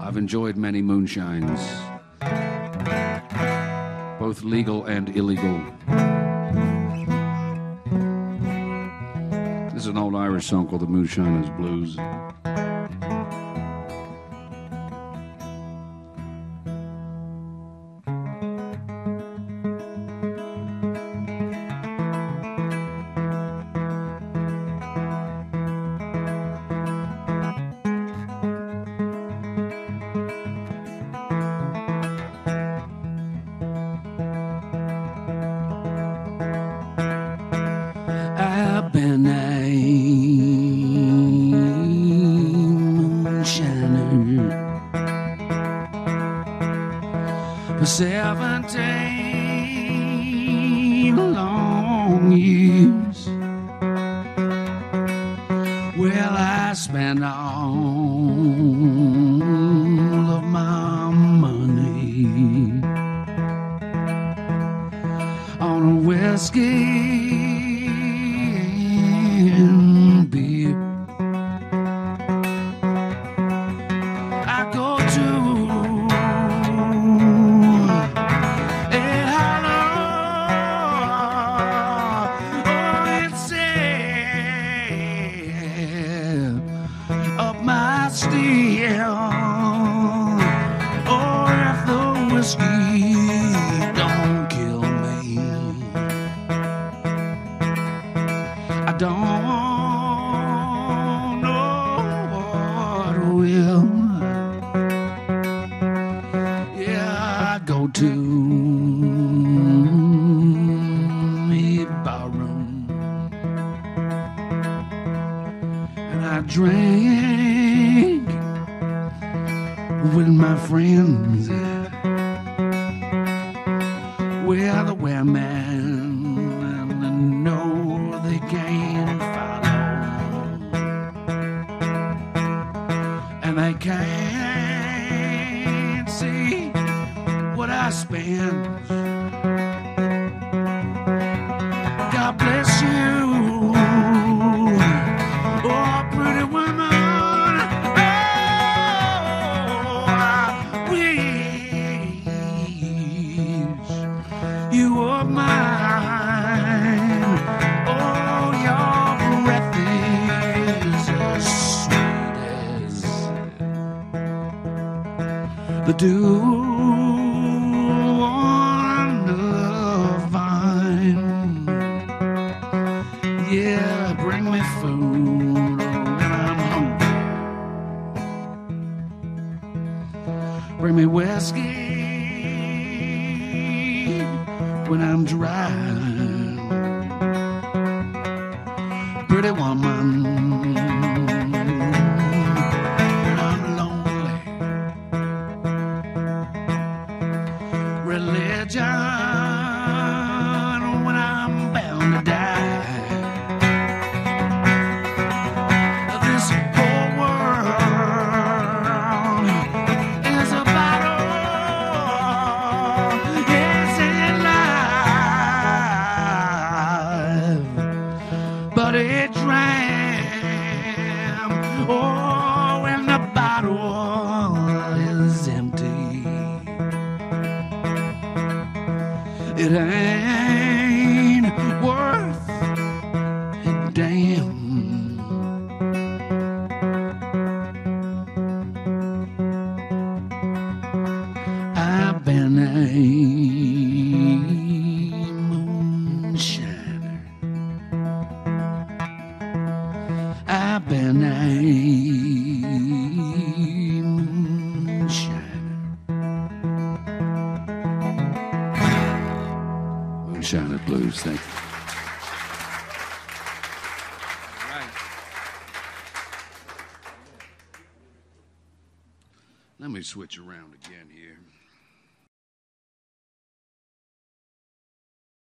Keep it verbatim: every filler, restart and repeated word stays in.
I've enjoyed many moonshines, both legal and illegal. This is an old Irish song called The Moonshiners Blues. I've been a moonshiner for seventeen long years. Well, I spent all of my money on a whiskey and beer. I go to a hollow, oh, it's sad up my steel. Oh, if the whiskey don't kill me, I don't know what will. Yeah, I go to a barroom and I drink with my friends. We're the women and I know they can't follow, and they can't see what I spend. God bless you, oh pretty woman, oh I wish you were mine. Oh, your breath is as sweet as the dew on the vine. Yeah, bring me food when I'm hungry. Bring me whiskey when I'm dry. Pretty woman, when I'm lonely. Religion when I'm bound to die. This whole world is a battle. Yes, it live, but it dram. Oh, when the bottle is empty, it ain't worth a damn. I've been a moonshiner. I've been a moonshiner. Moonshiner Blues, thank you. All right. Let me switch around again here.